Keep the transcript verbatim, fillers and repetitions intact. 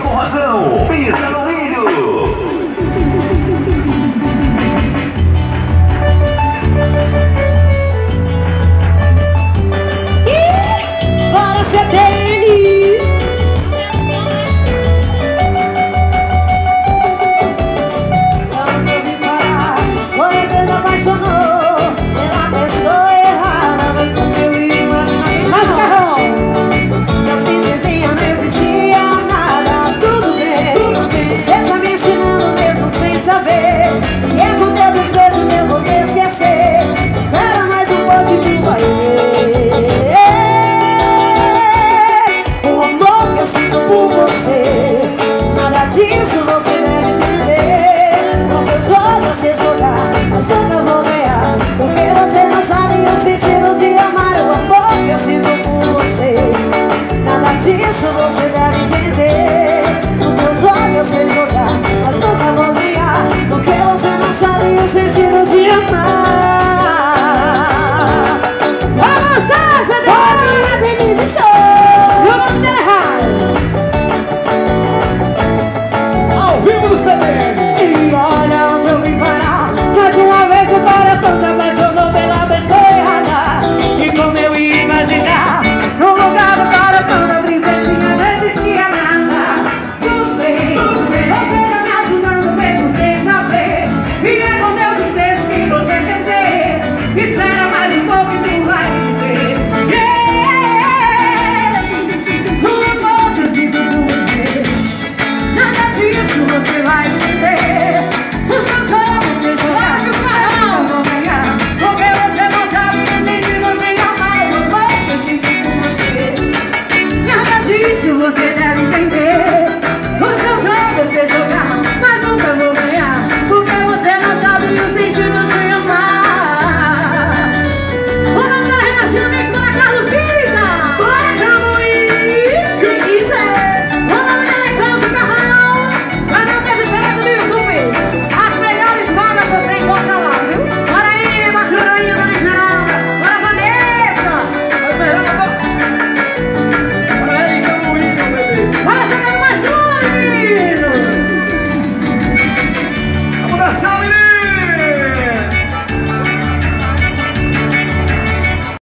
com razão. Pisa no milho. Bora C T N. Não me parar, pois você me apaixonou pela pessoa errada, mas como eu imaginei. Mas carrão, não vizinha, não existia nada, tudo bem. Você tá me ensinando mesmo sem saber. E é com Deus dos beijos meu você esquecer. Espera mais um pouco e tu vai ver o amor que eu sinto por você. Nada disso você deve entender. Com meus olhos você jogar, mas nunca vou ganhar, porque você não sabe o sentido de amar. O amor que eu sinto por você. Nada disso você deve entender. Com meus olhos você jogar, mas nunca vou ganhar, porque você não sabe o sentido de amar.